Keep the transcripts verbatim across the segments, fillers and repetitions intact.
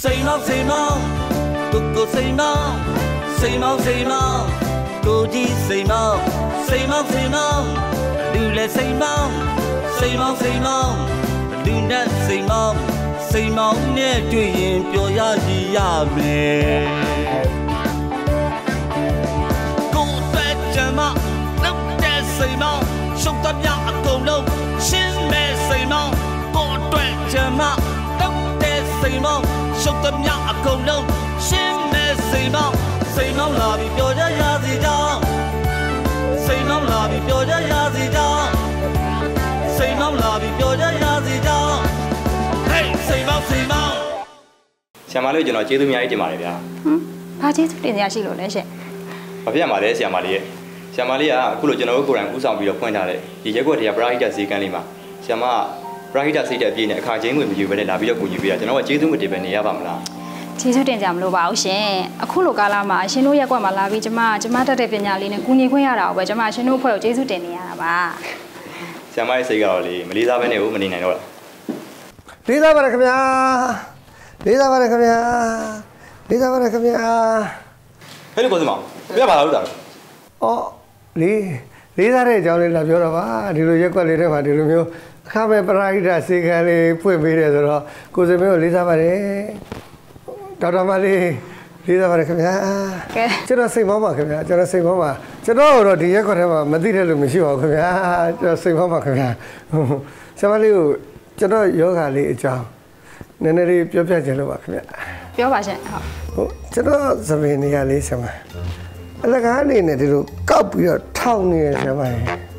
စိန်မောင်းစိန်မောင်းကိုကိုစိန်မောင်းစိန်မောင်းစိန်မောင်းကိုကြီးစိန်မောင်းစိန်မောင်းစိန်မောင်းလူလည်းစိန်မောင်းစိန်မောင်းစိန်မောင်းလူနဲ့စိန်မောင်းစိန်မောင်းနဲ့တွေ့ရင်ပျော်ရစီရမယ်ကိုယ်တဲ့ကြမ်းမလောက်တဲ့စိန်မောင်းရှုံးတပြအကုန်လုံးရှင်းမဲ့စိန်မောင်းကိုယ်တဲ့ကြမ်းမလောက်တဲ့စိန်မောင်းရှုံးတပြအကုန်လုံးရှင်းမဲ့စိန်မောင်းစိန်မောင်းလာပြီးပျော်ရရစီကြောင်းစိန်မောင်းလာပြီးပျော်ရရစီကြောင်းစိန်မောင်းလာပြီးပျော်ရရစီကြောင်းဟေးစိန်မောင်းစိန်မောင်းဆရာမလေးကျွန်တော်ကျေးဇူးအများကြီးတင်ပါတယ်ဗျာဟမ်ဘာကျေးဇူးတင်ရရှိလို့လဲရှင်ဘာဖြစ်မှာလဲဆရာမလေးရဲ့ဆရာမလေးကအခုလိုကျွန်တော်တို့ကိုယ်တိုင်ဦးဆောင်ပြီးတော့ဖွင့်ထားတဲ့ဒီရက်ွက်တရားပရာဟိတဈေးကမ်းလေးမှာဆရာမပရာဟိတစိတ်တဲ့အပြည့်နဲ့အခါချင်းဝင်မယူဘဲနဲ့လာပြီးတော့ကူညီပေးတာကျွန်တော်ကကျေးဇူးမတင်ပဲနေရပါမလားကျေးဇူးတင်ကြမလို့ပါဘူးရှင်အခုလိုကာလမှာရှင်တို့ရက်ွက်မှာလာပြီးကျမကျမတက်တဲ့ပညာလေးနဲ့ကူညီခွင့်ရတာကိုပဲကျမရှင်တို့အဖွဲ့ကိုကျေးဇူးတင်နေရတာပါဆရာမရဲ့စိတ်ကတော့လေမလေးစားပဲနဲ့ဘူးမနေနိုင်တော့လားလေးစားပါရခင်ဗျာလေးစားပါရခင်ဗျာလေးစားပါရခင်ဗျာဟဲ့လို့ကိုစမောင်ပြပါလာလို့တာအော်လေးလေးစားတဲ့အကြောင်းလေးလာပြောတော့ပါဒီလိုရက်ွက်လေးထဲမှာဒီလိုမျိုးအခမဲ့ပရာဟိတစေကံလေးဖွင့်ပေးတယ်ဆိုတော့ကိုစမေကိုလေးစားပါတယ်ဒေါက်တာမလေးလေးစားပါတယ်ခင်ဗျာကဲကျွန်တော်စိတ်မောင်းပါခင်ဗျာကျွန်တော်စိတ်မောင်းပါကျွန်တော်တော့ဒီရက်ွက်ထဲမှာမသိတဲ့လူမရှိပါဘူးခင်ဗျာကျွန်တော်စိတ်မောင်းပါခင်ဗျာဆရာမလေးကိုကျွန်တော်ယောဂလေးအကြောင်းနည်းနည်းလေးပြောပြချင်လို့ပါခင်ဗျပြောပါရှင်ဟုတ်ဟုတ်ကျွန်တော်စပင်းနေရလေးဆရာမအလကားအနေနဲ့ဒီလိုကောက်ပြီးတော့ထောက်နေရဆရာမ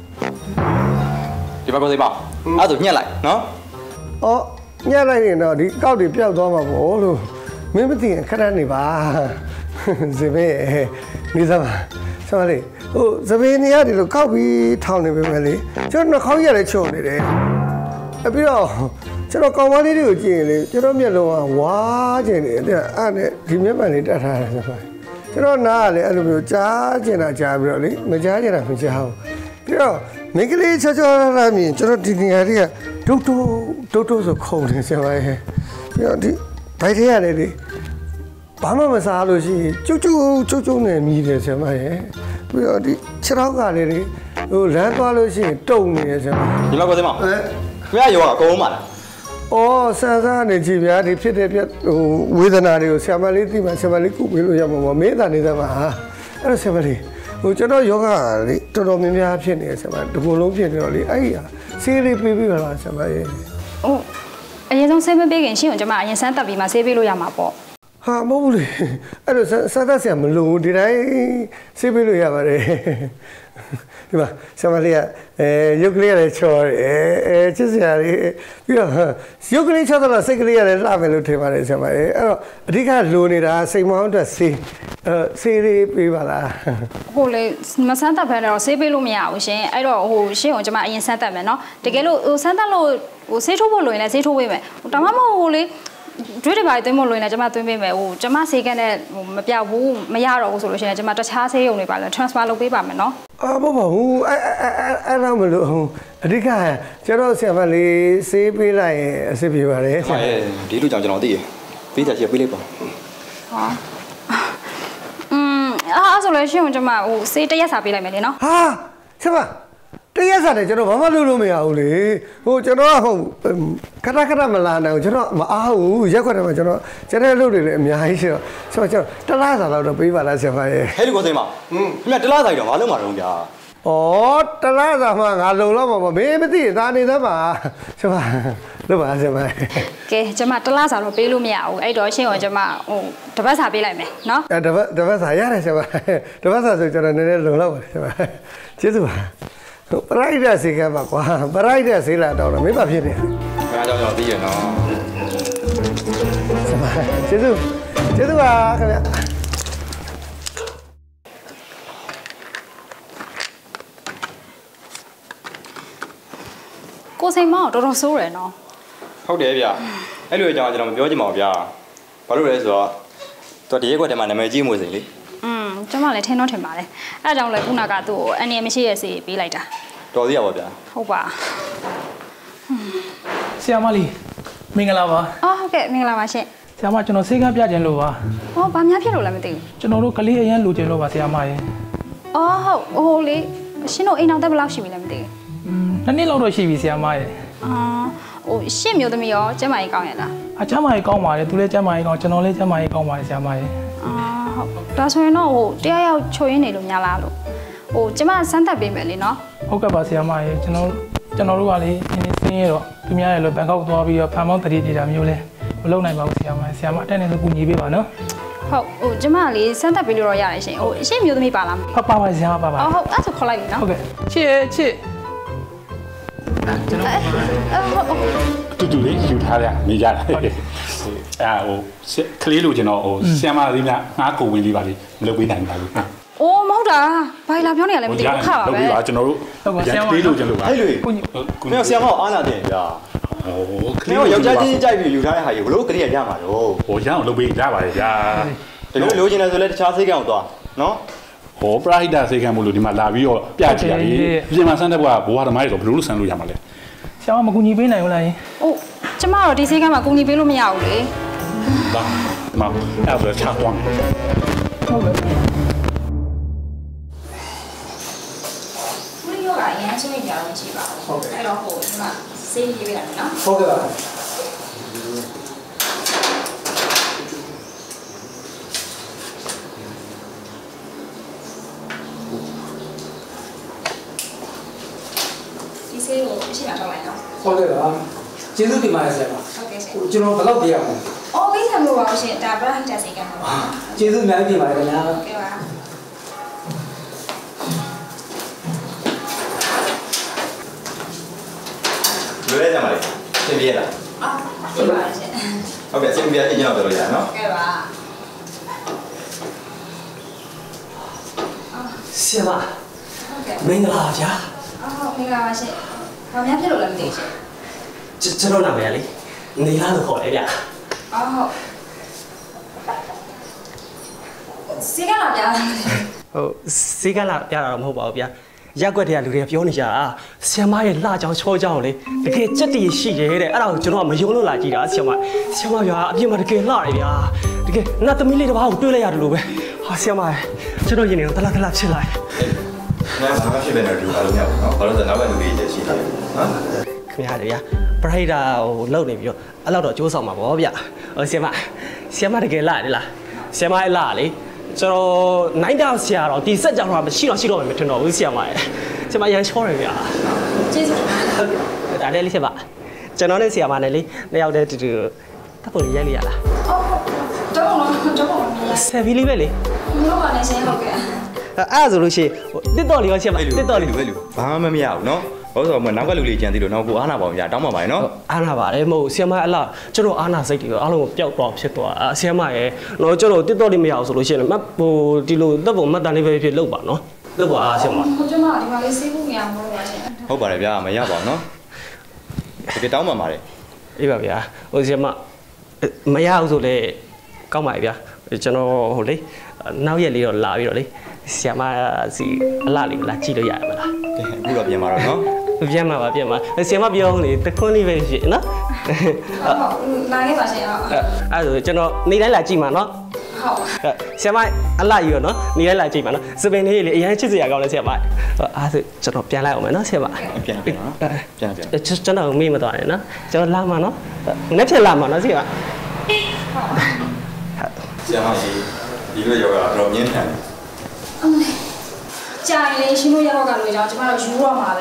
ဒီဘက်ကိုသိပါအဲ့ဒါညှက်လိုက်နော်အော်ညှက်လိုက်ရင်တော့ဒီကောက်တွေပျောက်သွားမှာပေါ့လို့မင်းမသိရင်ခဏနေပါစပင်းနေစမ်းပါဆရာမလေးဟိုစပင်းနေရဒီလိုကောက်ပြီးထောက်နေပဲလေကျွန်တော်နှာခေါင်းရလည်းချုံနေတယ်အပြီးတော့ကျွန်တော်ကောင်မလေးတွေကိုကြည့်ရင်လေကျွန်တော်မျက်လုံးကဝါးကျင်နေတယ်အဲ့နဲ့ဒီမျက်မှန်လေးတတ်ထားတယ်ဆိုတော့ကျွန်တော်နားကလည်းအဲ့လိုမျိုးကြားကျင်တာကြားပြီးတော့လေမကြားကျင်တာမကြားဘူးပြီးတော့မိန်းကလေးချောချောလာမြင်ကျွန်တော်ဒီနေရာလေးကဒုတ်တုတ်ဒုတ်တုတ်ဆိုခုံတယ်ဆရာမရဲ့ပြီးတော့ဒီဘိုက်ထဲရတယ်လေဘာမှမစားလို့ရှိရင်ကျုပ်ကျုပ်ကျုပ်ကျုပ်နဲ့မြည်တယ်ဆရာမရဲ့ပြီးတော့ဒီခြေထောက်ကလေးလေဟိုလမ်းသွားလို့ရှိရင်တုံနေတယ်ဆရာမဒီလောက်ကိုသိမဟဲ့ခင်ဗျာရောအကုန်လုံးပါလားအော်ဆန်စားနေကြည့်ဗျာဒီဖြစ်တဲ့ပြဟိုဝေဒနာတွေကိုဆရာမလေးသိမှဆရာမလေးကုပေးလို့ရမှာပေါ့မေးတာနေတာပါအဲ့တော့ဆရာမလေးဟိုကျွန်တော်ယောဂလေတော်တော်များများဖြစ်နေတယ်ဆရာမဒီကုလုံးဖြစ်နေတော့လေအဲ့ဒီဆေးလေးပေးပြီးပါလားဆရာမရဲ့ဟုတ်အရင်ဆုံးဆေးမပေးခင်ရှင်းအောင်ကျွန်မအရင်စမ်းတက်ပြီးမှဆေးပေးလို့ရမှာပေါ့ဟာမဟုတ်ဘူးလေအဲ့တော့စားတတ်ဆရာမလို့ဒီတိုင်းဆေးပေးလို့ရပါတယ်ဒီမှာဆရာမလေးကအဲရုပ်ကလေးကလည်းချော်တယ်အဲချစ်စရာလေးပြီးတော့ရုပ်ကလေးချော်တော့စိတ်ကလေးကလည်းလှမယ်လို့ထင်ပါတယ်ဆရာမလေးအဲ့တော့အဓိကလိုနေတာစိတ်မောင်းအတွက်ဆေးအဲဆေးလေးပေးပါလားဟိုလေမဆန်းတက်ဖဲတော့ဆေးပေးလို့မရဘူးရှင်အဲ့တော့ဟိုရှင်းအောင်ကျွန်မအရင်ဆန်းတက်မယ်နော်တကယ်လို့ဟိုဆန်းတက်လို့ဟိုဆေးထိုးဖို့လိုရင်လည်းဆေးထိုးပေးမယ်ဟိုဒါမှမဟုတ်ဟိုလေကျွေးတွေပါသွင်းဖို့လိုရင်လည်းကျွန်မသွင်းပေးမယ်ဟိုကျွန်မဆေးကန်းနဲ့ဟိုမပြောက်ဘူးမရတော့ဘူးဆိုလို့ရှိရင်ကျွန်မတခြားဆေးရုံတွေပါလဲ transfer လုပ်ပေးပါမယ်နော်အာမဟုတ်ပါဘူးအဲအဲအဲ့တော့မလို့အဓိကကျွန်တော်ဆရာမလေးဆေးပေးလိုက်ရင်အဆင်ပြေပါတယ်ဆရာဒီလိုကြောင့်ကျွန်တော်သိရပေးတာချေပေးလိုက်ပါဟာอืมအားဆိုလို့ရှိရင်ကျွန်မဟိုဆေးတစ်ရက်စာပေးလိုက်မယ်လေနော်ဟာဆရာမတရက်စားတယ်ကျွန်တော်ဘာမှလုပ်လို့မရဘူးလေဟိုကျွန်တော်ကဟုတ်ခဏခဏမလာနိုင်ဘူးကျွန်တော်မအားဘူးရက်ခွက်တယ်မှာကျွန်တော်ကျွန်တော်လုပ်တွေလည်းအများကြီးရှိတော့ဆိုတော့ကျွန်တော်တလားစားတော့ပေးပါလားဆရာမရဲ့ဟဲ့ဒီကိုသိမ်းပါဟင်းခင်ဗျတလားစားတော့ငါလုံးမှာတော့ဗျာဩတလားစားမှငါလုံတော့မှာမမေးမသိသားနေသမှာဆရာမလုပ်ပါဆရာမကဲကျွန်မတလားစားတော့ပေးလို့မရဘူးအဲ့တော့ရှင်းအောင်ကျွန်မဟိုတပတ်စာပေးလိုက်မယ်နော်အဲတပတ်တပတ်စာရတယ်ဆရာမတပတ်စာဆိုကျွန်တော်နည်းနည်းလုံလောက်ပါဆရာမကျေးဇူးပါပရိုက်တာစေကပါကွာပရိုက်တာစေးလာတော့မင်းဘာဖြစ်နေလဲခင်ဗျားကြောင့်သိရနော်စပါကျေးဇူးကျေးဇူးပါခင်ဗျာကိုစိန်မောင်တော်တော်ဆိုးတယ်နော်ဟုတ်တယ်ဗျအဲ့လိုအကြောင်းကျွန်တော်မပြောချင်ပါဘူးဗျဘာလို့လဲဆိုတော့သူတရက်ကွက်ထဲမှာနာမည်ကြီးမှုစိန်လေอืมကျွန်မလည်းထင်တော့ထင်ပါတယ်အဲ့အကြောင်းလဲခုနကသူ့ကိုအန်နီမရှိရဲ့စီပေးလိုက်တာတော်သေးရပါဗျာဟုတ်ပါဆရာမလေးမင်္ဂလာပါအော်ဟုတ်ကဲ့မင်္ဂလာပါရှင်ဆရာမကျွန်တော်စိတ်ကပြကျင်လို့ပါဟောဘာများဖြစ်လို့လဲမသိဘူးကျွန်တော်တို့ကလေးအရင်လူကျင်လို့ပါဆရာမရေအော်ဟုတ်ဟိုလေရှင်တို့အိမ်အောင်တက်ဘယ်လောက်ရှိပြီလဲမသိဘူးอืมနှစ်နှစ်လောက်တော့ရှိပြီဆရာမရေအာဟိုရှင့်မျိုးသမီးရောကျမကြီးကောင်းရလားအချမ်းမကြီးကောင်းပါတယ်သူလည်းကျမ်းမကြီးကောင်းကျွန်တော်လည်းကျမ်းမကြီးကောင်းပါတယ်ဆရာမရေအာဟုတ်ဒါဆိုရင်တော့ဟိုတရားရောက်ချိုရင်းနေလို့များလားလို့ဟိုကျမစမ်းသပ်ပေးမယ်လေနော်ဟုတ်ကဲ့ပါဆရာမရေကျွန်တော်ကျွန်တော်တို့ကလေအင်းစင်းရတော့သူများရလို့ဘန်ကောက်သွားပြီးတော့ဖန်မောင်းတတိပြေတာမျိုးလဲမလုပ်နိုင်ပါဘူးဆရာမဆရာမအတက်နေဆိုကူညီပေးပါနော်ဟုတ်ဟိုကျမလေးစမ်းသပ်ပေးလို့တော့ရတယ်ရှင်ဟိုရှင့်မျိုးသမီးပါလားမသိဟုတ်ပါပါဆရာမပါပါအော်ဟုတ်အဲ့ဆိုခေါ်လိုက်ပြီနော်ဟုတ်ကဲ့ချစ်ချစ်ကျွန်တော်တူတူလေးယူထားရနေကြတယ်အဲဟိုကလေးလိုကျွန်တော်ဟိုဆီယမ်မာလေးများငါးကိုဝင်လေးပါလေမလုပ်ပေးနိုင်ပါဘူးအိုးမဟုတ်တာဘာလာပြောနေရလဲမသိဘူးခါပါပဲလုပ်ပေးပါကျွန်တော်တို့ကလေးလိုကျွန်တော်ပါအဲ့လိုကိုကိုဆရာမအားနာတယ်ဗျာဟိုကခလေးင်းလိုတော့ယောက်ျားချင်းကြိုက်ပြီးယူထားတဲ့ဟာကြီးဘလို့ကလေးရရမှာတော့ဟိုရအောင်လုပ်ပေးကြပါလေဗျာဒီလိုလိုချင်တယ်ဆိုလဲတခြားစိတ်ကောင်သွားနော်ဟိုပရိုက်တာစိတ်ခံမှုလို့ဒီမှာလာပြီးတော့ပြကြည့်ရလေပြင်မှာဆန်းတဲ့ဘကဘဝဓမ္မရေဆိုဘလို့လို့ဆန်းလို့ရမှာလဲဆရာမမကူညီပေးနိုင်ဘူးလားယင်ဟိုကျမတော့ဒီစိတ်ကမှကူညီပေးလို့မရဘူးလေဒါဒီမှာအဲ့ဒါချာသွားမယ်ဟုတ်ကဲ့ဘူးရောကအရင်ချင်းကြအောင်ကြည့်ပါဟုတ်ကဲ့အဲ့တော့ဟိုဒီမှာစေးရေးပေးရတယ်နော်ဟုတ်ကဲ့ပါဒီစေးကိုအရှိမထောက်လိုက်နော်ဟုတ်ကဲ့ပါကျေးဇူးတင်ပါတယ်ဆရာမဟုတ်ကဲ့ရှင်ဟိုကျွန်တော်ဘယ်လောက်ပြရမလဲအော်ကိစ္စမျိုးပါဦးရှင်ဒါပရဟိတစိတ်ကမှာပါကျေးဇူးအများကြီးတင်ပါတယ်ခင်ဗျာဟုတ်ကဲ့ပါလွယ်ရကြမှာလေသင်ပြရလားအော်ဒီပါရှင်ဟုတ်ကဲ့သင်ပြရအရင်တော့ပြောလို့ရနော်ဟုတ်ကဲ့ပါဆရာမဟုတ်ကဲ့မင်္ဂလာပါဗျာအော်မင်္ဂလာပါရှင်ဘာများဖြစ်လို့လဲမသိရှင်ကျွန်တော်နာမည်လေနေလားလို့ခေါ်တယ်ဗျာအော်ဟုတ်စေးကလာပြားလားဟုတ်စေးကလာပြတာတော့မဟုတ်ပါဘူးဗျာရက်ွက်တဲ့လူတွေကပြောနေကြတာဆရာမရဲ့လှကြောင်ချောကြောင်လေတကယ်စက်တည်ရှိရဲတဲ့အဲ့ဒါကိုကျွန်တော်ကမယုံလို့လာကြည့်တာဆရာမဆရာမဗျာအပြင်မှာတကယ်လှတယ်ဗျာတကယ်နတ်သမီးလေးတစ်ပါးကိုတွေ့လိုက်ရတယ်လို့ပဲဟာဆရာမကျွန်တော်ရင်နေတော့တလားတလားဖြစ်လာတယ်ငါဘာမှဖြစ်နေတယ်ဒီလိုအားလုံးရပါတော့ဘာလို့လဲနောက်ကလူတွေတည်းရှိတယ်နော်ခင်ဗျားလေဗျာပရိဒါဟိုလုံနေပြီးတော့အဲ့လောက်တော့ကြိုးဆောင်မှာပေါ့ဗျာဟိုဆီယမဆီယမတကယ်လာတယ်လားဆီယမအဲ့လာလေကျွန်တော်နိုင်တာဆရာတော့ဒီစက်ကြောင်တော့မရှိတော့ရှိတော့မှမထင်တော့ဘူးဆီယမရဲ့ဆီယမရန်ချောတယ်ဗျာကျေးဇူးတင်ပါတယ်ဟုတ်ဒါလည်းလေးချက်ပါကျွန်တော်နဲ့ဆီယမနဲ့လေနှစ်ယောက်တည်းတူတူတပ်ဖို့ရိုက်လိုက်ရလားအော်တော့တော့တော့မရဆယ်ဖီလေးပဲလေဘူးလို့ပါနေရှင်ဟုတ်ကဲ့အဲ့ဒါဆိုလို့ရှိရင်ဟိုတစ်တော်လေးရောဆီယမတစ်တော်လေးပဲလူဘာမှမရဘူးနော်ဘာလို့ဆိုတော့နောက်ကလူလေးကြံသေးလို့နော်ကိုအားနာပါအောင်ဗျာတောင်းပါပါနော်အားနာပါတယ်မဟုတ်ဆီယမအလားကျွန်တော်အားနာစိတ်တွေအားလုံးပျောက်တော့ဖြစ်သွားဆီယမရဲ့တော့ကျွန်တော်တစ်တော်လေးမရအောင်ဆိုလို့ရှိရင်မဟိုဒီလိုတပ်ပုံမှတ်တမ်းလေးပဲဖြစ်လုပ်ပါနော်လုပ်ပါအားဆီယမဟိုကျမဒီမှာလေးစေးဖို့မရဘူးလို့ပါရှင်ဟုတ်ပါတယ်ဗျာမရပါဘူးနော်တကယ်တောင်းပါပါတယ်အေးပါဗျာဟိုဆီယမမရအောင်ဆိုလေကောင်းပါပြီဗျာကျွန်တော်ဟိုလေနောက်ရက်လေးတော့လာပြီးတော့လေဆီယမစီအလားလေးလာကြည့်လို့ရရမလားကဲအခုတော့ပြန်ပါတော့နော်ပြန်မှာပါပြန်မှာဆီယမပြောလေတခွန်းလေးပဲဖြစ်နော်ဟုတ်လာခဲ့ပါရှင်ဟုတ်အဲ့ဒါဆိုကျွန်တော်နေတိုင်းလာကြည့်မှာနော်ဟုတ်ဆီယမအလားယူနော်နေတိုင်းလာကြည့်မှာနော်စပင်လေးလေအရင်ချစ်စရာကောင်းလဲဆီယမအဲ့ဒါဆိုကျွန်တော်ပြန်လိုက်အောင်မယ်နော်ဆီယမပြန်ပြန်နော်ပြန်ပြန်ကျွန်တော်မေ့မသွားနဲ့နော်ကျွန်တော်လာမှာနော်နေ့ဖြစ်လာမှာနော်ဆီယမဆရာမရှိဒီလိုယောဂတော့မြင်းထန်အမေကြာရင်လေရှင်တို့ရောက်တော့ကလို့ကြောင်းကျမတို့ယူတော့မှာပဲ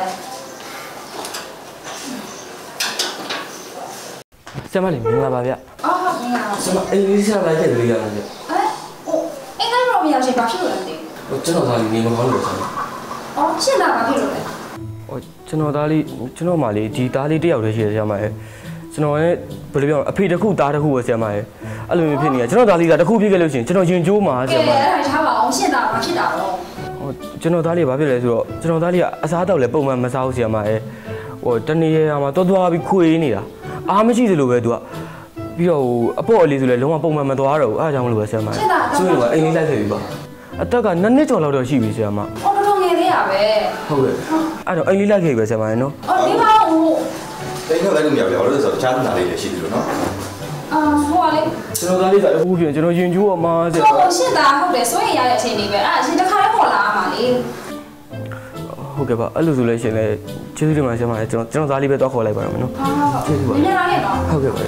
ဆရာမလေးမင်္ဂလာပါဗျအော်ဟုတ်ကဲ့ပါဆရာမအင်္ဂလိပ်ဆရာလိုက်ခဲ့တယ်ကြာဗျအဲဟိုအင်္ဂလိပ်တော့မရရှင်ဘာဖြစ်လို့လဲမသိဟိုကျွန်တော်သားလေးနေမကောင်းလို့ဆရာမအော်ရှင်းတာဘာဖြစ်လို့လဲဟိုကျွန်တော်သားလေးကျွန်တော်မှလေးဒီသားလေးတယောက်တည်းရှိတယ်ဆရာမရဲ့ကျွန်တော်ရဲ့ဘယ်လိုပြောအဖေတစ်ခုသားတစ်ခုပဲဆရာမရဲ့အဲ့လိုမျိုးဖြစ်နေတာကျွန်တော်သားလေးကတစ်ခုဖြစ်ခဲ့လို့ရှိရင်ကျွန်တော်ရင်ကျိုးမှာဆကဲရာမအဲ့ဒါထားပါအောင်ရှင်းတာဘာဖြစ်တာတော့ဟိုကျွန်တော်သားလေးဘာဖြစ်လဲဆိုတော့ကျွန်တော်သားလေးကအစားအသောက်လည်းပုံမှန်မစားဘူးဆရာမရဲ့ဟိုတနေ့ရမှာတွားတွားပြီးခွေးနေတာအားမရှိသလိုပဲသူကပြီးတော့ဟိုအပေါ့အလေးဆိုလည်းလုံးဝပုံမှန်မသွားတော့ဘူးအားကြောင့်မလို့ပဲဆရာမရဲ့ဆိုရင်ကအင်္ဂလိပ်လိုက်ခဲ့ပြီပါအသက်ကနှစ်နှစ်ကျော်လောက်တော့ရှိပြီဆရာမအော်တော်တော်ငယ်သေးရပဲဟုတ်ကဲ့အဲ့တော့အင်္ဂလိပ်လိုက်ခဲ့ပြီဆရာမရဲ့နော်အော်ဒီမှာဟိုတိတ်တော့လည်းမရဘူးဘာလို့လဲဆိုတော့တခြားနာလေးလည်းရှိသေးလို့နော်ဟအာဟိုကလေကျွန်တော်သားလေးကအခုပြင်ကျွန်တော်ရင်ကျိုးအမားတဲ့ဟိုရှင်းတာဟုတ်တယ်စိုးရင်ရတဲ့အချိန်လေးပဲအဲ့ဒါအရှင်တစ်ခါလေးပေါ်လာမှာလေဟုတ်ကဲ့ပါအဲ့လိုဆိုလို့ရှင်လေကျေးဇူးတင်ပါတယ်ဆရာမကျွန်တော်ကျွန်တော်သားလေးပဲတော့ခေါ်လိုက်ပါတော့မယ်နော်ကျေးဇူးပါမြန်လာခဲ့နော်ဟုတ်ကဲ့ပါ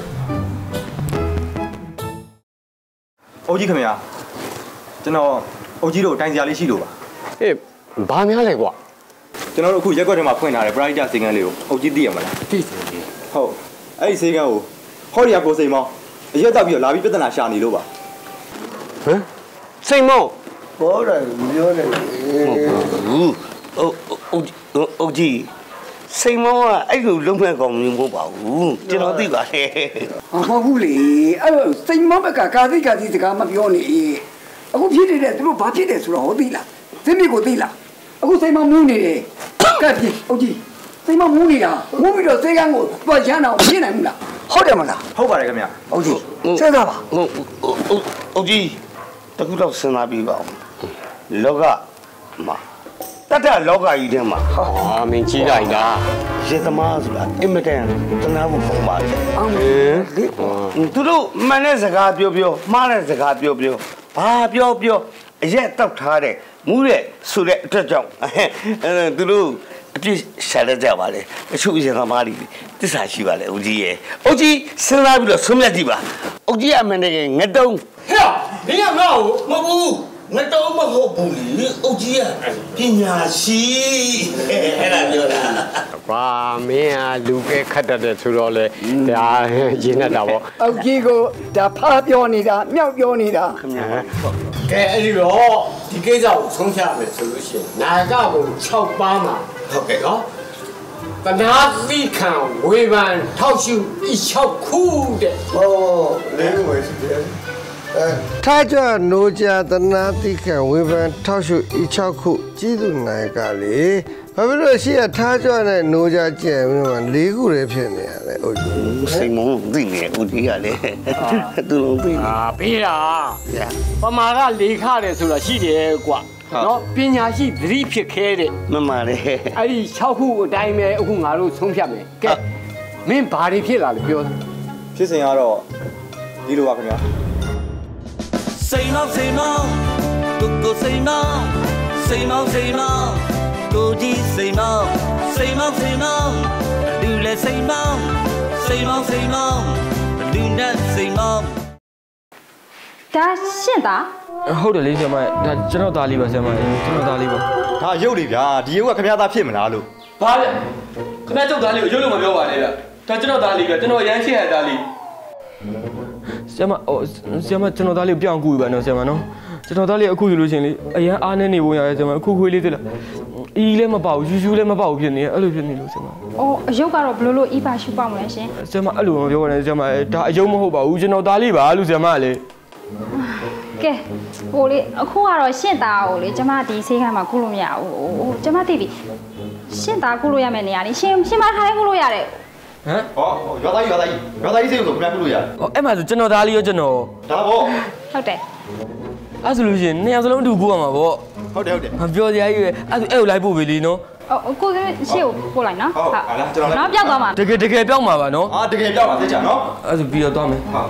အိုကြီးခင်ဗျာကျွန်တော်အိုကြီးတို့တိုင်စရာလေးရှိလို့ပါဟေးဘာများလဲကွာကျွန်တော်တို့အခုရက်ကွက်ထဲမှာဖွင့်ထားတဲ့ပရိုက်တာစေကန်းလေးကိုအိုကြီးသိရမလားသိတယ်ဟုတ်အဲ့ဒီစေကန်းကိုဟော်ရီယာကိုစိန်မောင်းအရက်တော့ပြီးတော့လာပြီးပြဿနာရှာနေလို့ပါဟမ်စိန်မောင်းဘောတယ်ပြောနေတယ်ဟုတ်အိုအိုအိုကြီးစိန်မောင်းကအဲ့လိုလုံးမဲ့ကောင်မျိုးမဟုတ်ပါဘူးကျွန်တော်သိပါတယ်မဟုတ်ဘူးလေအဲ့လိုစိန်မောင်းဘက်ကကာသိကာသိစကားမပြောနေအခုဖြစ်နေတဲ့သူတို့ဘာဖြစ်တယ်ဆိုတော့ဟောသိလားသိမိကိုသိလားအခုစိန်မောင်းမူးနေတယ်ကပ်ပြီအိုကြီးစိန်မောင်းမူးနေတာမူးပြီးတော့စေကန်းကိုသွားရမ်းအောင်ပြင်းနိုင်ဘူးလားဟုတ်တယ်မလားဟုတ်ပါတယ်ခင်ဗျာအိုကြီးစေသားပါဟုတ်အိုကြီးတခုတော့စဉ်းစားပြီးပါဦးလောကမှာတတလောကကြီးထဲမှာဟာမင်းကြီးလိုက်တာရေသမားဆိုတာအင်မတန်တနာဖို့ပုံပါတယ်အောင်လေသူတို့မှန်တဲ့စကားပြောပြောမှားတဲ့စကားပြောပြောဘာပြောပြောအရက်တောက်ထားတဲ့မူးတဲ့ဆိုတဲ့အတွက်ကြောင့်အဲသူတို့အပြစ်ရှာရကြပါလေအချို့ရေသမားတွေတစ္ဆာရှိပါလေဦးကြီးရဲ့ဦးကြီးစဉ်းစားပြီးတော့ဆုံးဖြတ်ကြည့်ပါဦးကြီးအမှန်တကယ်ငတုံးဟဲ့ဒီကငါ့ကိုမဟုတ်ဘူးငတုံးမဟုတ်ဘူးလေဦးကြီးကပညာရှိအဲ့ဒါပြောတာဘာမင်းကလူကဲခတ်တတ်တယ်ဆိုတော့လေဒါရင်းနေတာပေါ့အုတ်ကြီးကိုဒါဖားပြောနေတာမြောက်ပြောနေတာခင်ဗျာကဲအဲ့ဒီတော့ဒီကိစ္စကိုဆုံးဖြတ်မယ်ဆိုလို့ရှိရင်နာဂကို၆ပါးမှာဟုတ်ကဲ့နော်တနာသိခံဝေဖန်ထောက်ရှုဤ၆ခုတဲ့ဟောလေးခုပဲရှိတယ်အဲထားကြနိုးကြသနာတိခံဝေဖန်ထောက်ရှုဤ၆ခုကြီးသူနိုင်ကလေဘာဖြစ်လို့ရှိရထားကြနဲ့နိုးကြကြံပြီးမှလေးခုတည်းဖြစ်နေရလဲအိုကြီးစိတ်မုန်းသိနေဦးကြီးကလေသူလုံးသိနေအာပေးတာပမာကလေခတယ်ဆိုတာရှိတယ်ကွာနော်ပညာရှိသတိဖြစ်ခဲတဲ့မှန်ပါတယ်အဲ့ဒီ၆ခုအတိုင်းပဲအခုငါတို့ဆုံးဖြတ်မယ်ကဲမင်းဘာတွေဖြစ်လာလဲပြောဖြစ်စဉ်ကတော့ဒီလိုပါခင်ဗျာစိန်မောင်းစိန်မောင်းကိုကိုစိန်မောင်းစိန်မောင်းစိန်မောင်းကိုကြီးစိန်မောင်းစိန်မောင်းစိန်မောင်းလူလည်းစိန်မောင်းစိန်မောင်းစိန်မောင်းလူနဲ့စိန်မောင်းဒါရှင့်သားဟုတ်တယ်လေဆရာမဒါကျွန်တော်သားလေးပါဆရာမကျွန်တော်သားလေးပါဒါရုပ်လေဗျာဒီရုပ်ကခင်ဗျားသားဖြစ်မလားလို့ဘာလဲခင်ဗျားကျုပ်သားလေးကိုရုပ်လို့မပြောပါနဲ့ဗျဒါကျွန်တော်သားလေးကကျွန်တော်ရမ်းရှင်းရသားလေးဆရာမဟိုဆရာမကျွန်တော်သားလေးကိုပြောင်းကူပြီပါနော်ဆရာမနော်ကျွန်တော်သားလေးအခုဆိုလို့ရှိရင်လေအရန်အားနေနေပုံရတယ်ဆရာမအခုခွေးလေးတွေ့လားအီးလည်းမပေါဘူးယူယူလည်းမပေါဘူးဖြစ်နေအဲ့လိုဖြစ်နေလို့ဆရာမအော်အယုတ်ကတော့ဘလို့လို့အီးပါရှုပေါက်မလဲရှင်ဆရာမအဲ့လိုမပြောပါနဲ့ဆရာမဒါအယုတ်မဟုတ်ပါဘူးကျွန်တော်သားလေးပါလို့ဆရာမလေကဲဟိုလေအခုကတော့ရှင့်သားကိုလေကျမဒီဆေးခန်းမှာကုလို့မရဘူးဟိုကျမသိပြီရှင့်သားကုလို့ရမယ့်နေရာလေးရှင်ရှင်မထားလေးကုလို့ရတယ်ဟမ်ဟောရွာသားကြီးရွာသားကြီးရွာသားကြီးစိတ်ကိုခင်ဗျားကုလို့ရတယ်ဟောအဲ့မှာဆိုကျွန်တော်သားလေးရောကျွန်တော်ဒါပေါ့ဟုတ်တယ်အဲ့ဆိုလို့ရှိရင်နေရာစလုံးအတူကူရမှာပေါ့ဟုတ်တယ်ဟုတ်တယ်မပြောစရာကြီးပဲအဲ့ဆိုအဲ့ကိုလိုက်ပို့ပြီလीနော်အော်ကိုကရှေ့ကိုပို့လိုက်နော်ဟုတ်ဟာလားကျွန်တော်နောက်ပြောက်သွားမှာတကယ်တကယ်ပြောက်မှာပါနော်အာတကယ်ပြောက်မှာသိချာနော်အဲ့ဆိုပြီးတော့သွားမယ်ဟုတ်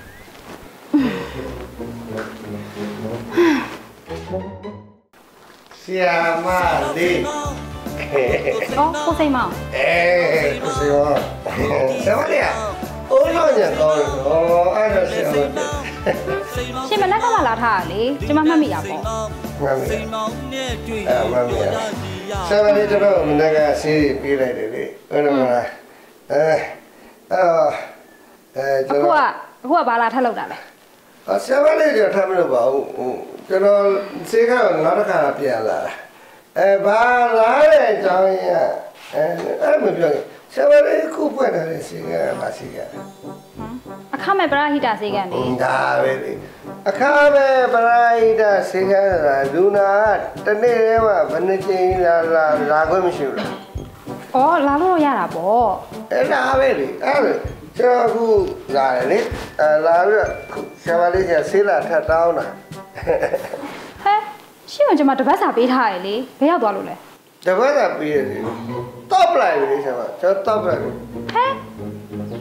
ဆရာမလေးအော်ကိုစိန်မောင်အဲကိုစိန်မောင်ဆရာမလေးအိုးလို့ညတော့အဲ့တော့ဆရာမရှင်မနက်ကမှလာထားတာလေကျမမှတ်မိရပေါ့မှတ်မိအဲမှတ်မိရဆရာမလေးတော့မနက်ကဆေးပေးလိုက်တယ်လေဟုတ်တယ်မလားအဲအော်အဲကျွန်တော်အခုကအခုကဘာလာထပ်လောက်တာလဲဆရာမလေးကထားမလို့ပါဘူးကျွန်တော်ဆေးကနောက်တစ်ခါပြန်လာတာအဲဘာလာတဲ့အကြောင်းရင်းအဲအဲ့မပြောရင်ဆရာမလေးခုပွင့်တယ်ဆေးကမဆေးကအခမဲ့ပရာဟိတဆေးကန်လေဒါပဲလေအခမဲ့ပရာဟိတဆေးကန်ကလူနာတနေ့တည်းမှာဘယ်နှကြိမ်လာလာလာခွင့်မရှိဘူးလားအော်လာလို့ရတာပေါ့အဲ့ဒါပဲလေအဲ့ဒါကျွန်တော်အခုလာတယ်လေအဲလာပြီးတော့ဆရာမလေးကဆေးလာထပ်တောင်းတာဟဲ့ရှင်းကကျွန်မတပတ်စာပေးထားရလေဘယ်ရောက်သွားလို့လဲတပတ်စာပေးရတယ်တောက်ပလိုက်ပြီဆရာမကျွန်တော်တောက်ပလိုက်ပြီဟဲ့ဟဲ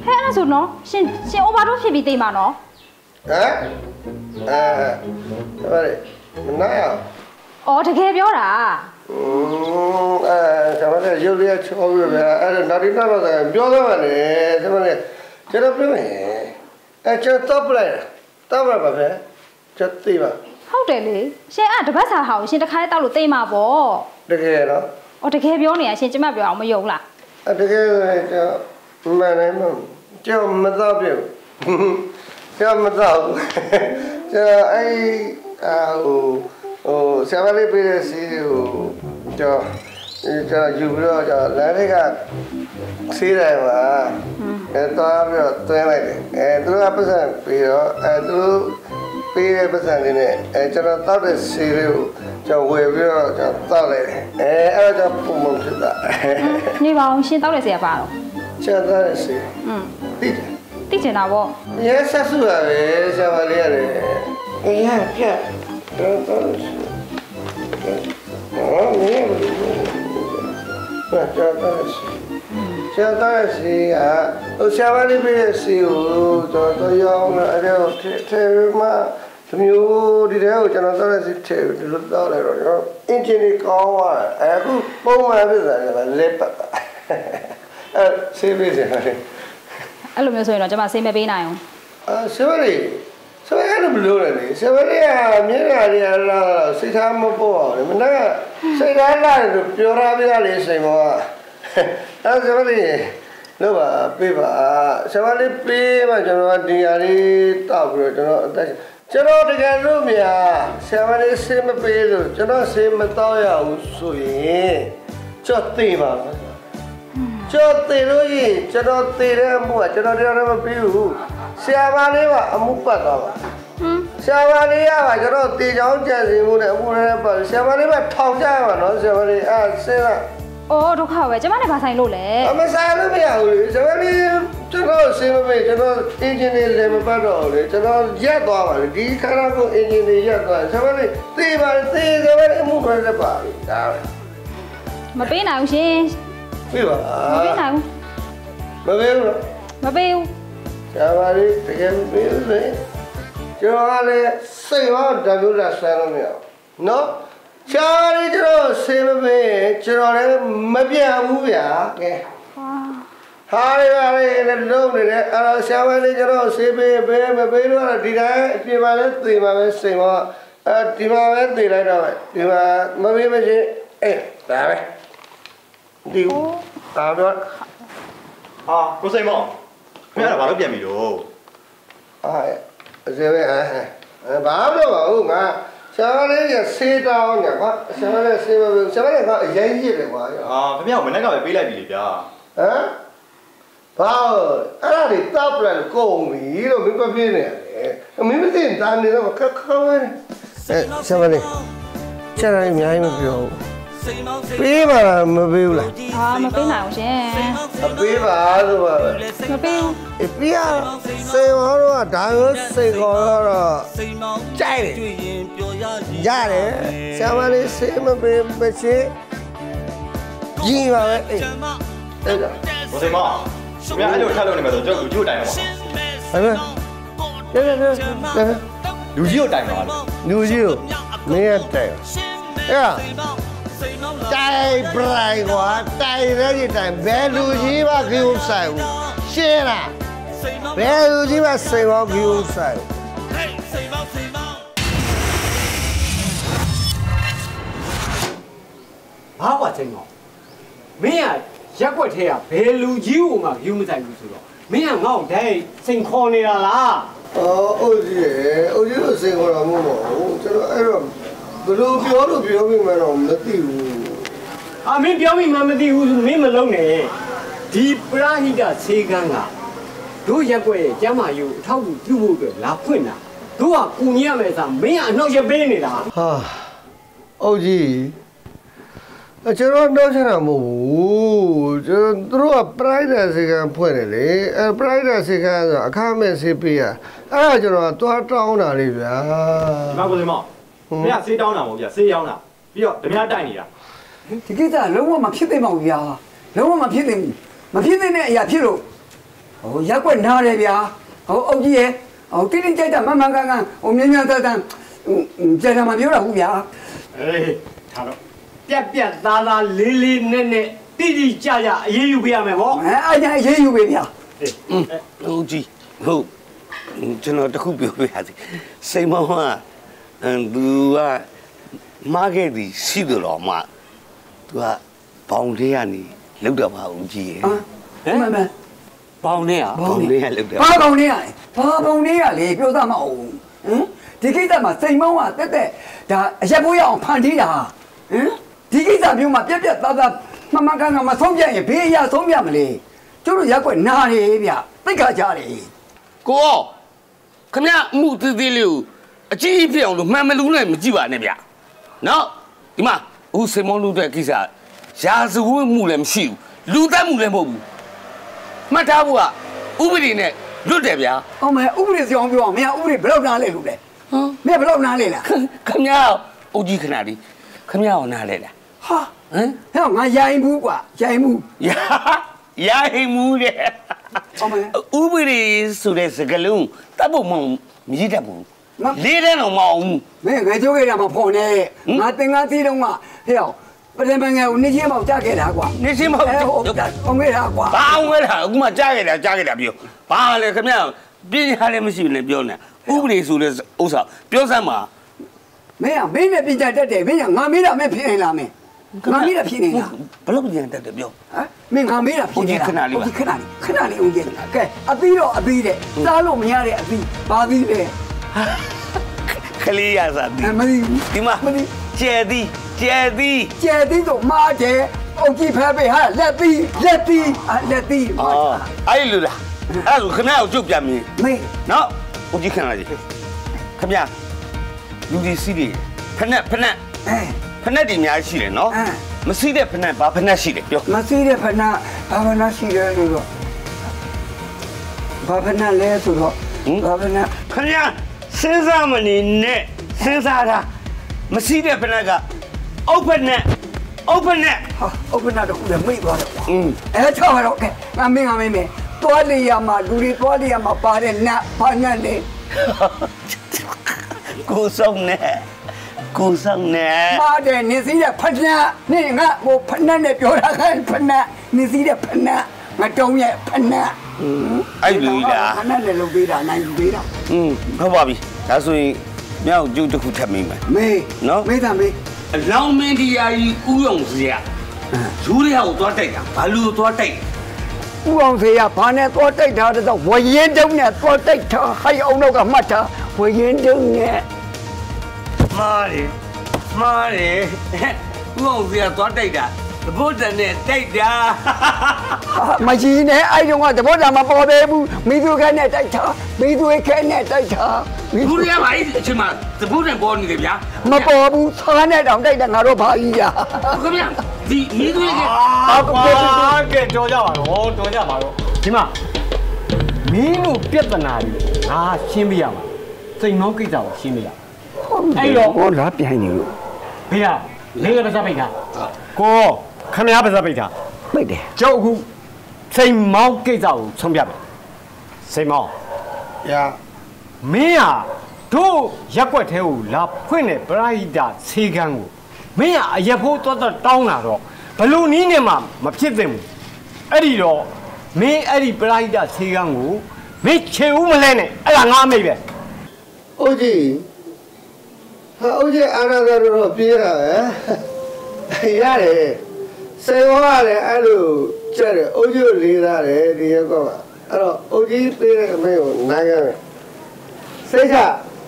ဟဲ့အဲ့ဒါဆိုနော်ရှင်ရှင် overdose ဖြစ်ပြီးသိမှာနော်ဟမ်အဲဘာလဲမနာရအော်တကယ်ပြောတာอืมအဲကျွန်တော်လည်းရုပ်ရချောပြီးပဲအဲ့ဒါနောက်ဒီနောက်တော့ပြောတော့ပါလေကျွန်တော်လည်းကျွန်တော်ပြောမယ်အဲကျွန်တော်တော့လိုက်တော့ပါပါပဲချက်သိပါဟုတ်တယ်လေရှင်အဲ့တပတ်စာဟာကိုရှင်တခါတောက်လို့သိမှာပေါ့တကယ်နော်အော်တကယ်ပြောနေရရှင်ကျမပြောအောင်မယုံလားအဲတကယ်ကျွန်တော်မနိုင်မကျွန်တော်မတော့ပြုတ်ကျွန်တော်မတော့ကျွန်တော်အဲ့အာဟိုဟိုဆရာမလေးပေးတဲ့စီးဟိုကျွန်တော်ကျွန်တော်ယူပြီးတော့ကျွန်တော်လမ်းလေးကစီးတယ်ပါအဲတော့ပြီးတော့တွဲလိုက်တယ်အဲသူတို့ကပတ်စံပြီးတော့အဲသူတို့ပေးတဲ့ပတ်စံလေးနဲ့အဲကျွန်တော်တောက်တဲ့စီးလေးကိုကျွန်တော်ဝယ်ပြီးတော့ကျွန်တော်တောက်လိုက်တယ်အဲအဲ့ဒါပုံမှန်ဖြစ်တာနေပါအောင်ရှင်တောက်တဲ့စီကပါတော့ကျွန်တော်တောက်တဲ့စီอืมတိတယ်တိကျင်တာပေါ့ရဲဆက်စုရပဲဆရာမလေးရတယ်အေးရပြတ်တော့တော့အော်နေဘာကြောက်တာဆရာသားစီอ่ะဟိုဆရာမလေးပြည့်စီကိုတော့တော့ရောင်းလာအဲ့တော့ထဲမှာမျိုးဒီတဲ့ကိုကျွန်တော်တော့စီထဲဒီလိုတော့လဲတော့အင်ဂျင်နီကောင်းသွားအခုပုံမှန်ဖြစ်တယ်လက်ပတ်အဲဆေးပေးတယ်အဲ့လိုမျိုးဆိုရင်တော့ကျွန်မဆေးမပေးနိုင်အောင်အာဆေးရီဆေးရဘလို့လဲဆေးရီကမြင်ရတယ်လားစိတ်ထားမပေါ်အောင်မနက်ကစိတ်ထားလာလို့ပြောရပြရလေစိတ်မောအဲဆေးရီလို့ပါပေးပါဆေးရီပေးမှကျွန်တော်ဒီဟာလေးတောက်ပြီးတော့ကျွန်တော်အသက်ကျွန်တော်တကယ်လို့များဆေးရီဆေးမပေးလို့ကျွန်တော်ဆေးမတောက်ရဘူးဆိုရင်ကြောက်သေးပါမယ်ကျော်သေးလို့ရင်ကျွန်တော်သေးတဲ့အမှုကကျွန်တော်တရားမပြီးဘူးဆရာမလေးကအမှုပတ်သွားပါဟမ်ဆရာမလေးကပါကျွန်တော်တေချောင်းကြံစီမှုနဲ့အမှုနဲ့ပတ်ဆရာမလေးကထောင်ကြရမှာနော်ဆရာမလေးအဲဆင်းလာအော်ဒုက္ခပဲကျမနဲ့ဘာဆိုင်လို့လဲအမဆိုင်လို့မရဘူးလေဆရာမလေးကျွန်တော်ဆင်းမပေးကျွန်တော်အင်ဂျင်နီယာလည်းမပတ်တော့ဘူးလေကျွန်တော်ရက်သွားပါလေဒီခါတော့အင်ဂျင်နီယာရက်သွားဆရာမလေးသေပါသေဆရာမလေးအမှုပဲလက်ပါဒါပဲမပေးနိုင်ဘူးရှင်ပေးပါမပေးနိုင်ဘူးမပေးဘူးမပေးဘူးဆရာမလေးတကယ်မပေးဘူးလေကျွန်တော်ကလည်းစိတ်ရောဓာတ်မျိုးလာဆန်းလို့မရဘူးနော်ဆရာမလေးကျွန်တော်ဆေးမပေးကျွန်တော်လည်းမပြတ်ဘူးဗျာကဲဟာဟာရီပါလေလုံးနေတယ်အဲ့တော့ဆရာမလေးကျွန်တော်ဆေးပေးပေးမပေးလို့ဒီတိုင်းအပြင်မှာလည်းသေမှာပဲစိတ်မောအဲဒီမှာပဲသေလိုက်တော့ဒီမှာမပေးမချင်းအေးဒါပဲဒီတာတော့ဟာကိုစိန်မောင်ခင်ဗျားကဘာလို့ပြန်ပြီတော့အာဇေဝဲအဲဘာလို့ပါဦးငါဆရာလေးကဆေးတောင်းနေကွာဆရာလေးဆေးမဆရာလေးကအရင်ကြီးတယ်ကွာဟာခင်ဗျားကမနေ့ကပဲပေးလိုက်ပြီလေဗျာဟမ်ဘာအဲ့ဒါတွေတောက်ပလိုက်ကုန်ပြီလို့မင်းပြပြနေရတယ်မင်းမသိတာနေတော့ခက်ခါဝဲအဲဆရာလေးဆရာလေးအများကြီးမပြောဘူးပေးပါမပေးဘူးလားဟာမပေးနိုင်ဘူးရှင်အပေးပါဆိုပါမပေးဘူးအပေးရစေရောတော့ဒါရောစေခေါ်တော့ကြိုက်တယ်ရတယ်ဆရာမလေးစေမပေးမချေကြီးပါပဲအေးအဲ့ဒါကိုစိန်မောင်ခင်ဗျားအဲ့လိုထပ်လို့နေမှာဆိုကြောက်လူကြီးကိုတိုင်ပါဘာလဲတဲ့တဲ့တဲ့လူကြီးကိုတိုင်ပါလို့လူကြီးကိုမင်းရတိုင်အဲ့တိုင်ပရိုင်ကွာတိုင်ရဲဒီတိုင်ဘယ်လူကြီးမှကြိုးဆိုင်ဘူးရှင်းလားဘယ်လူကြီးမှစိတ်မောကြိုးဆိုင်ဘာကွာစိန်မောမင်းကရက်ွက်ထဲကဘယ်လူကြီးကိုမှယူမဆိုင်ဘူးဆိုတော့မင်းကငေါ့ဒိုင်စိန်ခေါ်နေတာလားအော်အိုကြီးအိုကြီးတို့စိန်ခေါ်တာမဟုတ်ပါဘူးကျွန်တော်အဲ့တော့ဘယ်လိုပြောလို့ပြောမိမှတော့မသိဘူးအာမင်းပြောမိမှမသိဘူးမင်းမလုံးနဲ့ဒီပရာဟိတဆေးကန်းကတို့ရက်ွက်ရဲ့ကျမ်းမာရေးအထောက်အကူပြုဖို့အတွက်လာဖွင့်တာတို့ကကူညီရမယ်ဆိုမင်းကအနှောက်ရပေးနေတာဟာအိုကြီးကျွန်တော်တော့ချင်တာမဟုတ်ဘူးကျွန်တော်တို့က private ဆေးကန်းဖွင့်တယ်လေအဲ private ဆေးကန်းဆိုအခမဲ့ဆေးပေးရအဲ့ဒါကျွန်တော်သွားတောင်းတာလေဗျာမကိုစမောမင်းကဆေးတောင်းတာမဟုတ်ဗျာဆေးရောင်းတာပြီးတော့ဓမြတိုက်နေတာဒီကိစ္စလုံးဝမဖြစ်သင့်ပါဘူးဗျာလုံးဝမဖြစ်သင့်ဘူးမဖြစ်သင့်တဲ့အရာဖြစ်လို့ဟိုရက်ွက်နားတယ်ဗျာဟိုအုတ်ကြီးရဲ့ဟိုတိတိကျကျမမကန်ကန်ဟိုမြင်းမြန်းတန်းတန်းကြာကြာမပြောတော့ဘူးဗျာအေးထားတော့ပြက်ပြက်သားသားလေးလေးနဲ့နဲ့တိတိကျကျအေးယူပေးရမယ်ဗောအဲအရင်အေးယူပေးဗျာအုတ်ကြီးဟုတ်ကျွန်တော်တခုပြောပြရစီစိတ်မောင်းကသူကမားခဲ့သည်ရှိတယ်တော့မှသူကဘောင်ထဲကနေလောက်တော့ပါဦးကြီးရဲ့ဟမ်မမဘောင်ထဲကဘောင်ထဲကလောက်တော့ဘာဘောင်ထဲကဘာဘောင်ထဲကလေပြောသားမအောင်ဟမ်ဒီကိစ္စမှာစိတ်မောင်းကတက်တက်ဒါအရက်ပိုးရအောင်ဖန်တီးတာဟမ်ဒီကိစ္စမျိုးမှာပြက်ပြက်သားသားမမကန်ကမဆုံးပြရင်ဘေးအရာဆုံးပြမလဲကျတို့ရက်ွက်နားတယ်ဗျသိခါကြတယ်ကိုခမရမှုသေးသေးလေးကိုအကြီးကြီးဖြစ်အောင်လို့မှန်မလူးနဲ့မကြည့်ပါနဲ့ဗျနော်ဒီမှာဦးစိန်မောင်းလူတဲ့ကိစ္စရာဇဝတ်မှုလည်းမရှိဘူးလူသက်မှုလည်းမဟုတ်ဘူးမှတ်ထားဖို့ကဥပဒေနဲ့လွတ်တယ်ဗျာဟုတ်မယ်ဥပဒေကြောင်ပြောအောင်မင်းဥပဒေဘယ်လောက်နားလဲလူလဲဟမ်မင်းဘယ်လောက်နားလဲလားခမရအုတ်ကြီးခဏလေးခမရအောင်နားလဲလားဟာဟမ်ဟဲ့ငါရိုင်ဘူးကွာရိုင်ဘူးရာရိုင်မှုတဲ့ဟုတ်မယ်ဥပဒေဆိုတဲ့စကားလုံးတပ်ဖို့မမရတတ်ဘူးလေးတဲ့တော့မအောင်ဘူးမင်းငါကြိုးခဲ့တာမဖော်နဲ့ငါတင်ကားသီးတော့ကဟဲ့ပလင်ပငယ်ကိုနေချင်းမောက်ကြခဲ့တာကွာနေချင်းမောက်ဟုတ်အောင်ခဲ့တာကွာဘာအောင်ခဲ့တာအခုမှကြားခဲ့တာကြားခဲ့တာပြောဘာလဲခင်ဗျာပြင်းရလည်းမရှိဘူးလေပြောနေဥပဒေဆိုတဲ့ဥစ္စာပြောစမ်းပါမင်းကမင်းနဲ့ပြင်ကြတတ်တယ်မင်းကငါမေးတာမင်းဖြစ်နေလားမင်းငါမေးတာဖြစ်နေလားဘလို့ပြင်တတ်တယ်ပြောဟမ်မင်းငါမေးတာဖြစ်နေတာခဏလေးခဏလေးခဏလေးဦးကြီးကဲအသီးတော့အသီးတဲ့စားလို့မရတဲ့အသီးဘာသီးလဲခလေးရစားသည်မသိဒီမှာကျဲသည်ကျဲသည်ကျဲသည်ဆိုမားကျဲအုတ်ကြီးဖဲပေးဟာလက်သီးလက်သီးလက်သီးအော်အဲ့လိုလားအဲ့လိုခဏကိုကျုပ်ပြန်မင်းမေးနော်ဦးကြီးခဏလေးခင်ဗျာလူကြီးစီးတယ်ဖက်နဲ့ဖက်နဲ့အဲဖက်နဲ့ဒီအများရှိတယ်နော်မစီးတဲ့ဖက်နဲ့ဘာဖက်နဲ့ရှိတယ်ပြောမစီးတဲ့ဖက်နဲ့ဘာဖက်နဲ့ရှိတယ်လို့တော့ဘာဖက်နဲ့လဲဆိုတော့ဘာဖက်နဲ့ခင်ဗျာစဉ်းစားမနေနဲ့စဉ်းစားတာမစီးတဲ့ဖက်နဲ့ကအုတ်ဖက်နဲ့အုတ်ဖက်နဲ့ဟာအုတ်ဖက်နဲ့တော့လည်းမိတ်သွားတယ်ကွာอืมအဲချောက်တော့ကဲငါမင်းငါမင်းမင်းသွားလေရမှာလူတွေသွားလေရမှာပါတဲ့နတ်ဘာနတ်လေကိုဆောင်နဲ့ကိုဆောင်နဲ့ပါတယ်နေစည်းတဲ့ဖက်နတ်နေငါဟိုဖက်နတ်နဲ့ပြောတာကဖက်နတ်နေစည်းတဲ့ဖက်နတ်ငါတုံးရဲ့ဖက်နတ်အဲ့လူကြီးလားဖက်နတ်လည်းလုပ်ပေးတာနိုင်ယူပေးတာอืมဟုတ်ပါပြီဒါဆိုရင်မြောက်ကျုပ်တစ်ခုထပ်မိမယ်မေးနော်မေးတာမေးအလောင်းမင်းတရားကြီးဥယုံစရာဇူးရကိုသွားတိုက်တာဘာလို့သွားတိုက်ဥအောင်စေရဘာနဲ့သွားတိုက်တာတော့ဝရင်တုံးနဲ့သွားတိုက်တာဟိုင်အောင်တော့ကမှတ်တာဝရင်တုံးနဲ့မားတယ်မားတယ်ဥအောင်စေရသွားတိုက်တာသဘောတန်နဲ့တိုက်တာမကြီးနဲ့အဲ့တုန်းကသဘောတန်မပေါ်သေးဘူးမိသူခဲနဲ့တိုက်တာမိသူခဲနဲ့တိုက်တာဇူးရပါအဲ့အချိန်မှာသဘောတန်ပေါ်နေတယ်ဗျာမပေါ်ဘူးသားနဲ့တောင်တိုက်တာငါတို့ဘာကြီးရာခင်ဗျာဒီမိသူခဲအာကွာကဲတော်ကြပါတော့တော်ကြပါတော့ဒီမှာမင်းတို့ပြဿနာတွေငါရှင်းပြရမှာစိတ်နှောကိစ္စကိုရှင်းပြရအဲ့တော့ဟောလားပြိုင်နေလို့ဖေးရလေးကပါစပိတ်တာကိုခမရပါစပိတ်တာပိတ်တယ်ကျုပ်အခုစိတ်မောင်းကိစ္စကိုဆုံးပြမယ်စိတ်မောင်းရာမင်းဟာတို့ရက်ွက်သေးကိုလာဖွင့်တဲ့ပရိဟိတဆေးကန်းကိုမင်းကအရက်ဖိုးသွားတော့တောင်းလာတော့ဘလူနီးနဲ့မှမဖြစ်သင့်ဘူးအဲ့ဒီတော့မင်းအဲ့ဒီပရိဟိတဆေးကန်းကိုမင်းချေဦးမလဲနဲ့အဲ့ဒါငါအမိတ်ပဲအိုကြီးဟာအိုကြီးအားရတော့ပြေးတာပဲရတယ်စေဝါလည်းအဲ့လိုကြက်တယ်အိုကြီးကိုလေးသားတယ်ဒီရက်ကောအဲ့တော့အိုကြီးပြေးတဲ့အမေကိုနိုင်ရတယ်စိတ်ချ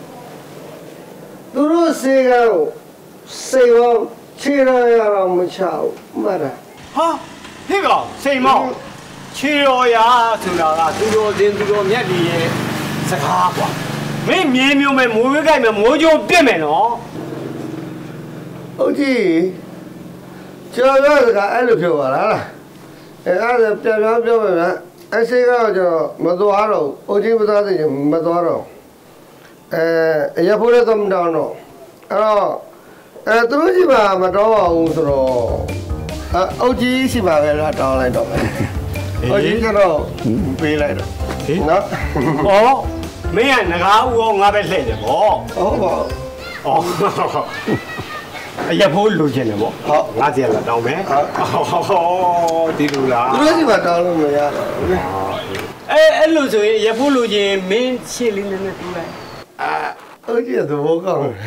သူတို့စေကကိုစေဝါချီရရအောင်မချဘူးမှတ်တာဟာဟိကောင်စိတ်မောင်းချီရော်ရဆိုတာကသူတို့ချင်းသူတို့မြတ်ကြီးရဲ့စကားကွာမင်းမြင်းမျိုးမဲ့မိုးဝဲကြိုက်မဲ့မိုးကြိုးပြစ်မယ်နော်ဟုတ်ကြီးကျော်ရစကားအဲ့လိုပြောပါလားအဲ့ဒါပြန်ပြန်ပြောမယ်ဗျအဲ့စေကတော့ကျွန်တော်မသွားတော့အိုကြီးမသွားသေးရင်မသွားတော့အဲအရဖိုးလည်းတော့မတောင်းတော့အဲ့တော့အဲသူတို့ကြီးပါမတောင်းပါဘူးဆိုတော့အုတ်ကြီးရှိပါပဲလားတောင်းလိုက်တော့မယ်ဟိုကြီးကတော့ပေးလိုက်တော့နော်ဟောမင်းကငကားဦးရောငါပဲလှည့်တယ်ဗောဟုတ်ပါအော်အရဖိုးလိုချင်တယ်ဗောဟုတ်ငါစီလာတောင်းမယ်ဟောဒီလိုလားသူတို့စီမှာတောင်းလို့မရတော့ဘူးအဲအဲ့လိုဆိုရင်ရဖိုးလိုချင်မင်းရှေ့လေးနည်းနည်းတူးလိုက်အာဟုတ်ကြီးသဘောကောင်းဟုတ်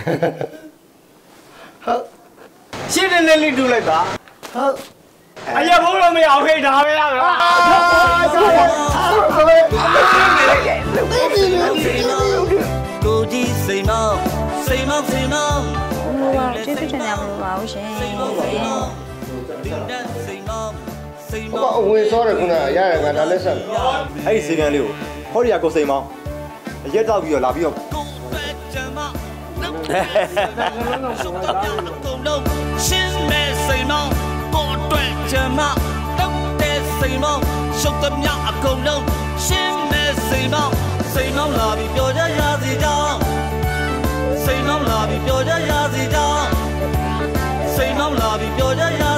ရှေ့နည်းနည်းလေးတူးလိုက်ပါဟုတ်အရဖိုးလို့မရအောင်ခေဒါပဲလားကိုကြီးစိမ်မောင်းစိမ်မောင်းစိမ်မောင်းဟိုပါကျေးဇူးတင်ကြပါပါဦးရှင်စိမ်မောင်းစိမ်မောင်းစိမ်မောင်းစိမ်မောင်းဘာအဝင်စောတယ်ခုနရရငါဒါလက်ဆက်အဲ့ဒီစီကံလေးကိုဟောရီယာကိုစိန်မောင်းအရက်တော့ပြီးတော့လာပြီးတော့ရှင်းမဲ့စိမ်မောင်းကိုတွေ့ချင်မှတောက်တဲ့စိမ်မောင်းရှုပ်သမျှအကုန်လုံးရှင်းမဲ့စိမ်မောင်းစိမ်မောင်းလာပြီးပြောကြရစီကြောင်းစိမ်မောင်းလာပြီးပြောကြရစီကြောင်းစိမ်မောင်းလာပြီးပြောကြရ